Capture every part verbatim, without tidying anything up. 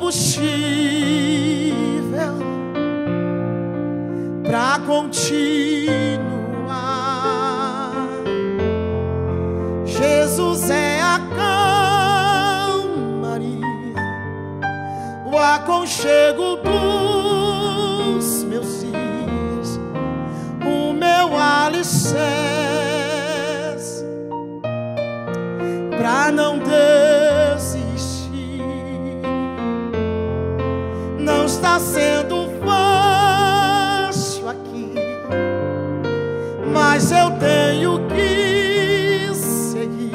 combustível pra continuar. Jesus é a calmaria, o aconchego dos meus dias, o meu alicerce pra não desistir. Não está sendo fácil aqui, mas eu tenho que seguir.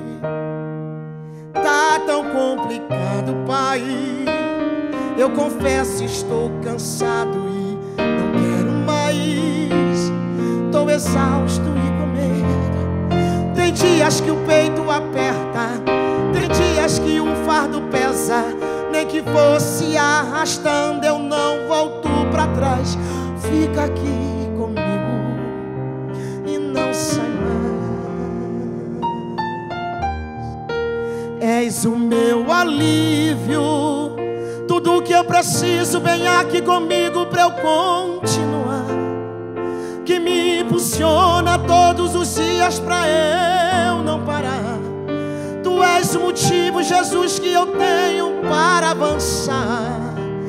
Tá tão complicado, Pai, eu confesso, estou cansado e não quero mais. Tô exausto e com medo. Tem dias que o peito aperta, tem dias que o fardo pesa. Nem que fosse arrastando, eu não volto pra trás. Fica aqui comigo e não sai mais. És o meu alívio, tudo que eu preciso, vem aqui comigo pra eu continuar. Que me impulsiona todos os dias pra eu não parar. Tu és o motivo, Jesus, que eu tenho para avançar.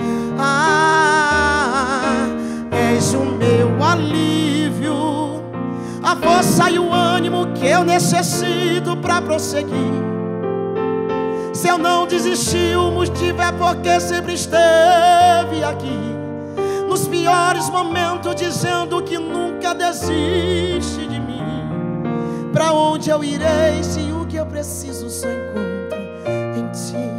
Ah, és o meu alívio, a força e o ânimo que eu necessito para prosseguir. Se eu não desisti, o motivo é porque sempre esteve aqui. Nos piores momentos, dizendo que nunca desiste de mim. Pra onde eu irei se o que eu preciso só encontro em ti?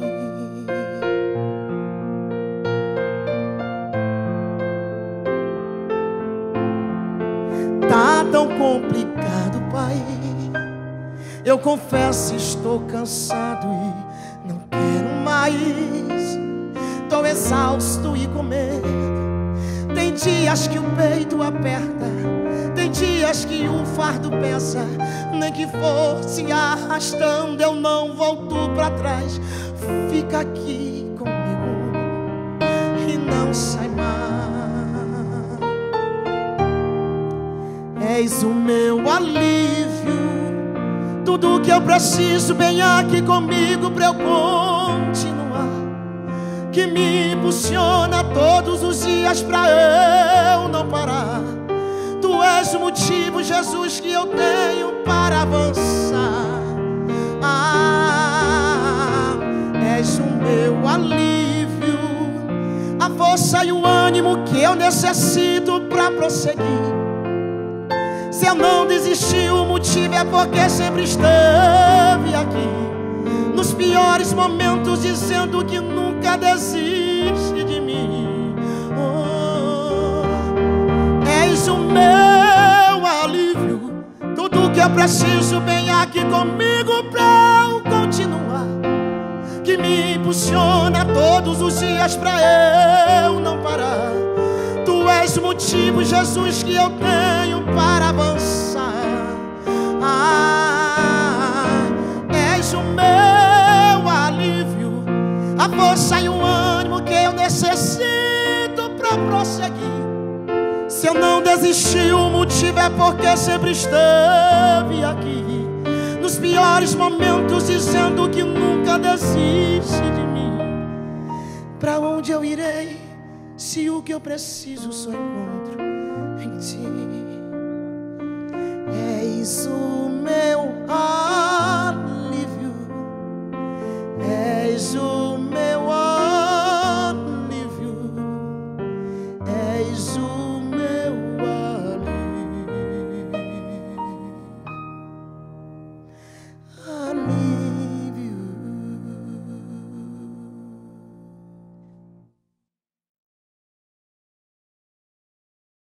Tá tão complicado, Pai, eu confesso, estou cansado e não quero mais. Tô exausto e com medo. Tem dias que o peito aperta, tem dias que o fardo pesa. Nem que fosse arrastando, eu não volto pra trás. Fica aqui comigo e não sai mais. És o meu alívio, tudo que eu preciso, vem aqui comigo pra eu continuar. Que me impulsiona todos os dias pra eu não parar. Tu és o motivo, Jesus, que eu tenho para avançar. Ah, és o meu alívio, a força e o ânimo que eu necessito pra prosseguir. Se eu não desisti, o motivo é porque sempre esteve aqui. Nos piores momentos, dizendo que nunca desiste de mim. Oh, és o meu alívio, tudo que eu preciso, vem aqui comigo pra eu continuar. Que me impulsiona todos os dias pra eu não parar. Tu és o motivo, Jesus, que eu tenho para avançar. Ah, és o meu alívio, a força e o ânimo que eu necessito pra prosseguir. Se eu não desisti, o motivo é porque sempre esteve aqui. Nos piores momentos, dizendo que nunca desiste de mim. Pra onde eu irei se o que eu preciso só encontro em ti? És o meu